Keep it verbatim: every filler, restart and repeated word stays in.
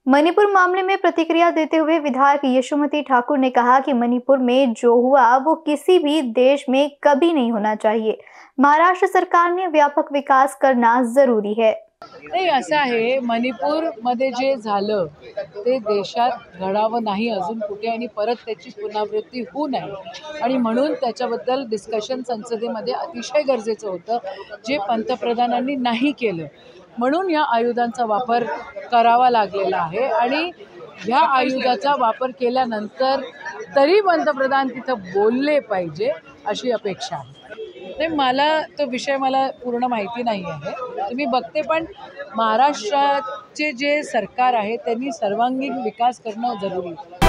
मणिपुर मामले में प्रतिक्रिया देते हुए विधायक यशोमती ठाकुर ने कहा कि मणिपुर में जो हुआ वो किसी भी देश में कभी नहीं होना चाहिए। महाराष्ट्र सरकार ने व्यापक विकास करना जरूरी है। नाही, असं आहे, मणिपूरमध्ये जे झालं ते देशात घडावं नाही अजून कुठे आणि परत त्याची पुनरावृत्ती होऊ नये आणि म्हणून त्याच्याबद्दल डिस्कशन संसदेमध्ये अतिशय गरजेचं होतं, जे पंतप्रधानांनी नाही केलं। म्हणून या आयुधांचा वापर करावा लागलेला आहे आणि ह्या आयुधाचा वापर केल्यानंतर तरी पंतप्रधान तिथं बोलले पाहिजे अशी अपेक्षा आहे। ते मला तो विषय मला पूर्ण माहिती नाही आहे, तर मी बघते, पण महाराष्ट्राचे जे सरकार आहे त्यांनी सर्वांगीण विकास करणं जरुरी आहे।